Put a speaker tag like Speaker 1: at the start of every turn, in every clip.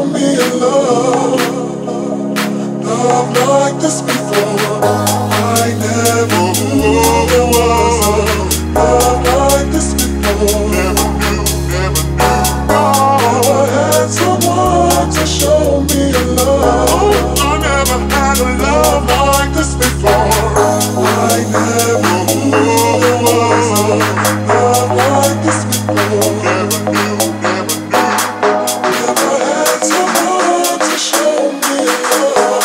Speaker 1: show me a love like this before. I never knew there was a love like this before. Never had someone to show me a love. I never had a love like this before. I never knew there was a love like this before. Never had someone to show me a love.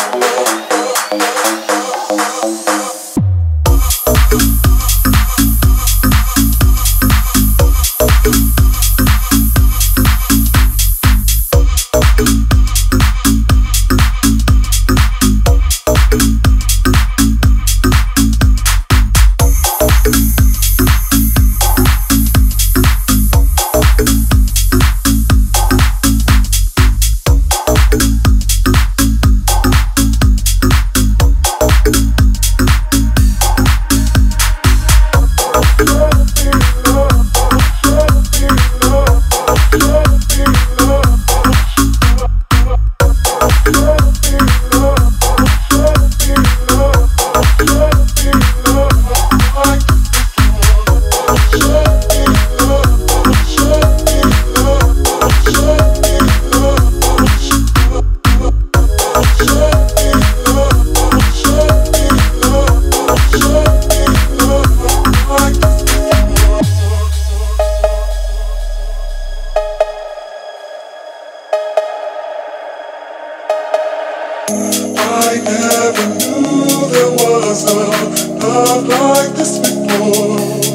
Speaker 1: I never knew there was a love like this before.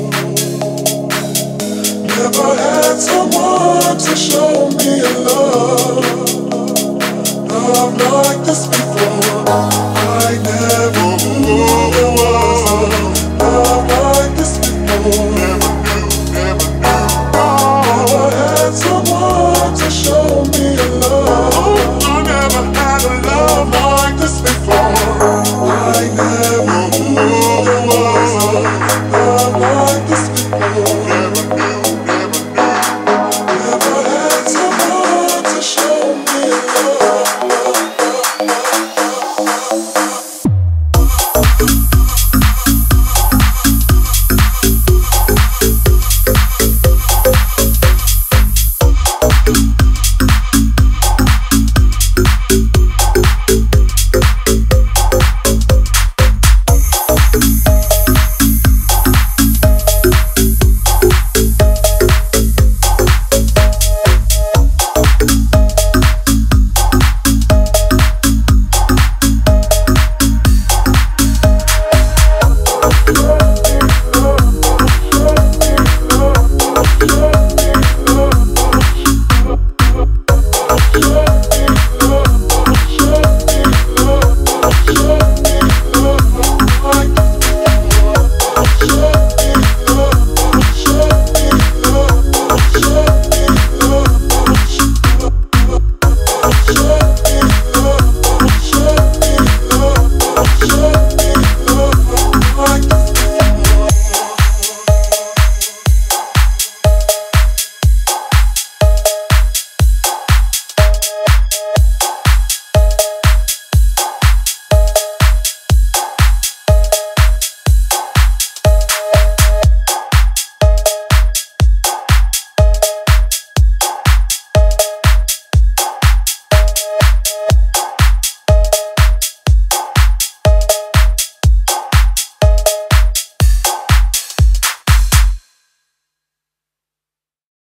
Speaker 1: Never had someone to show me a love like this before.